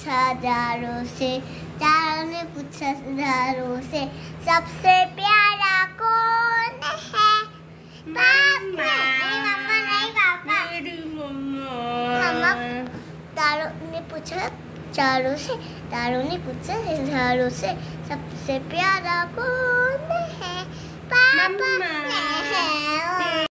पूछा हजारों से, चारों ने पूछा हजारों से, सबसे प्यारा कौन है? पापा नहीं पापा। मम्मा तारों ने पूछा चारों से, तारों ने पूछा हजारों से, सबसे प्यारा कौन है? पापा।